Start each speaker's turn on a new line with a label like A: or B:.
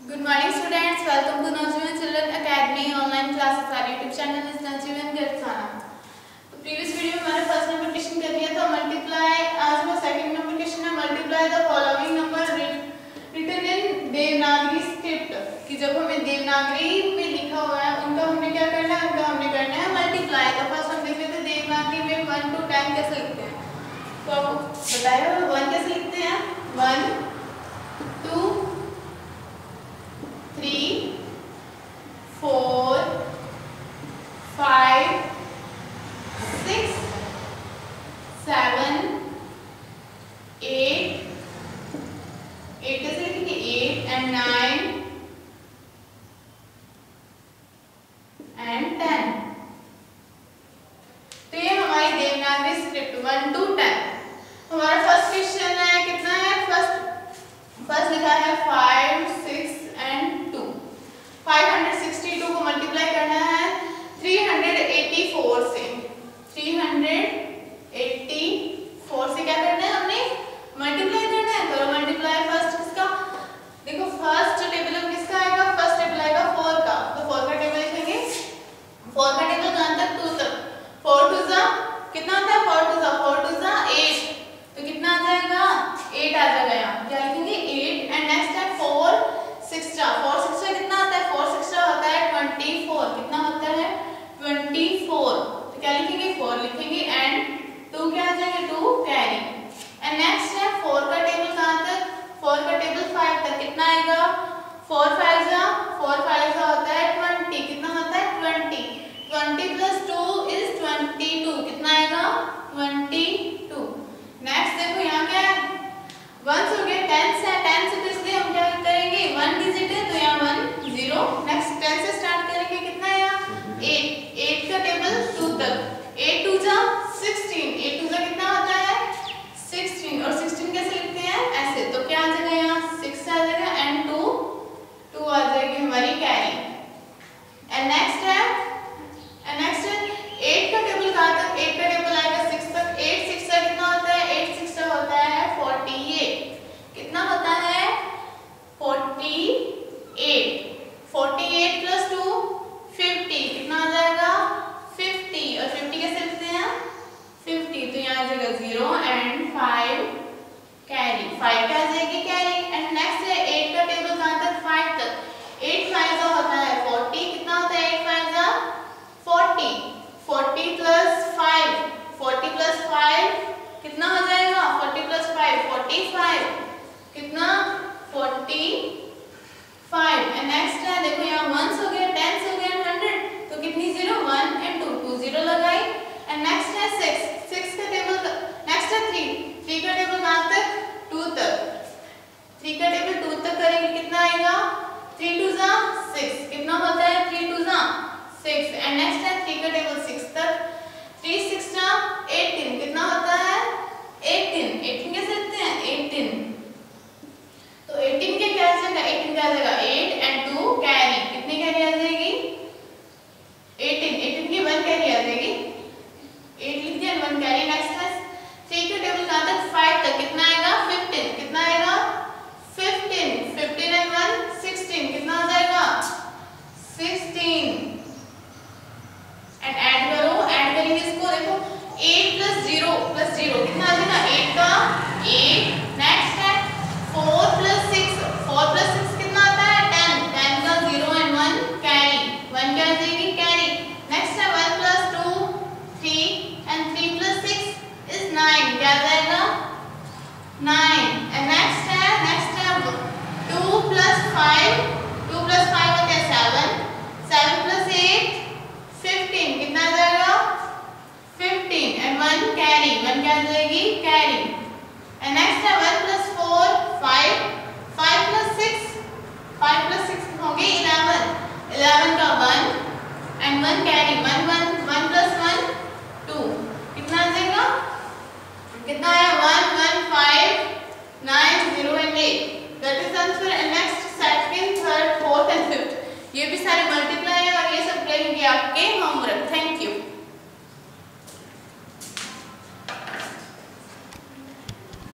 A: Good morning students, welcome to Naujivan Children Academy online classes. Our YouTube channel is Naujivan Garthana. तो previous video में हमारा first number question कर दिया था multiply. आज का सेकंड नंबर क्वेश्चन है multiply the following number written in Devanagari script. कि जब हमें देवनागरी में लिखा हुआ है उनका हमने क्या करना है, उनका हमने करना है मल्टीप्लाई. तो फर्स्ट हम देख लेते हैं देवनागरी में 1 to 10 कैसे लिखते हैं. तो आपको बताया 1 कैसे लिखते हैं. 1 2 3 4 5 6 7 8 कैसे लिखेंगे 8 and 9 and 10. तो ये हमारी देवनागरी स्क्रिप्ट 1 to 10. हमारा फर्स्ट क्वेश्चन है कितना है. फर्स्ट लिखा है 5 6 and 2. 562 को मल्टीप्लाई करना है 384 से. 384 से क्या करना है, हमने मल्टीप्लाई करना है. तो मल्टीप्लाई फर्स्ट किसका, देखो फर्स्ट टेबल में किसका आएगा, फर्स्ट टेबल आएगा 4 का. तो 4 का टेबल लिखेंगे. 4 का टेबल कहां तक, 2 तक. 4 2 जा कितना होता है, 4 2 जा 8. तो कितना आ जाएगा 8 आ जाएगा. यहाँ क्या लिखेंगे 8. एंड नेक्स्ट है 4 6 कितना होता है, 4 6 होता है 24. कितना होता है 24. तो क्या लिखेंगे 4 लिखेंगे. एंड 2 क्या आ जाएगा 2 कैरी. एंड नेक्स्ट है 4 का टेबल कहां तक, 4 का टेबल 5 तक. कितना आएगा 4 5 जा होता है 20. कितना होता है 20. 20 प्लस 2 इज 22. कितना आएगा 22. नेक्स्ट देखो यहाँ क्या है 1 हो गया. 10 से तो इसलिए हम क्या करेंगे 1 डिजिट है तो यहाँ 1 0. नेक्स्ट 10 से स्टार्ट करेंगे. कितना है यहाँ 8 का टेबल 2 तक. 8 2 जा 16. 8 2 जा कितना होता है 16. और 16 कैसे लिखते हैं ऐसे. तो क्या आ जाएगा यहाँ 6 आ जाएगा. एंड 2 आ जाएगी हमारी कैरी. एंड नेक्स्ट है 8 का टेबल कहाँ तक, 8 का टेबल आएगा 6 तक. 8 6 का कितना होता है, 8 6 का होता है 48. कितना होता है 48. 48 प्लस 2 50. कितना आ जाएगा 50. और 50 कैसे लिखते हैं 50. तो यहाँ आ जाएगा 0 एंड 5 कैरी. 5 क्या आ जाएगी कैरी. एंड नेक्स्ट है 8 का टेबल कहाँ तक 5 तक. 8 5 का होता है 40. कितना होता है 8 5 का 40. 40 प्लस 5 कितना हो जाएगा 40 प्लस 5 45. कितना 45. एंड नेक्स्ट है देखो यहाँ 1 हो गया 10 हो गया 100. तो कितनी 0 1 एंड 2 0 लगाई. एंड नेक्स्ट है 6 का टेबल. नेक्स्ट है 3 का टेबल कहाँ तक 2 तक. 3 का टेबल 2 तक करेंगे. कितना आएगा 3 2 जा 6. कितना होता है 3 2 जा 6. एंड नेक्स्ट है 3 का टेबल 6 तक. 3 6 जा 18. कितना होता है 18 कैसे लिखते हैं 18. तो 18 के क्या आ जाएगा 8 एंड 2 कैरी. कितनी कैरी आ जाएगी 18 की 1 कैरी आ जाएगी. 8 लिख दिया 1 कैरी. नेक्स्ट है 3 का टेबल कहां तक 5 तक. कितना आएगा 15. कितना आएगा 15 एंड 1 16. कितना आ जाएगा 16. एंड ऐड करेंगे इसको. देखो 8 प्लस 0 कितना आ जाएगा 8 का 8. नेक्स्ट है 4 प्लस 6 कितना आता है 10 का 0 एंड 1 कैरी. 1 क्या आ जाएगी कैरी. नेक्स्ट है 1 प्लस 2 3 एंड 3 प्लस 6 इज 9. क्या आ जाएगा 9. एंड नेक्स्ट है 2 प्लस 5 होता है 7 प्लस 8 15. कितना आ जाएगा 15 एंड 1 कैरी. 1 क्या आ जाएगी कैरी. एंड नेक्स्ट है 1 प्लस 4 5 प्लस 6 होंगे 11 का 1 एंड 1 कैरी. 1 प्लस 1 2. कितना आ जाएगा कितना है 1 1 5 9 0 and 8. That is answer. And next second third fourth and fifth ये भी सारे मल्टीप्लाई है और ये सब करेंगे आपके होमवर्क. थैंक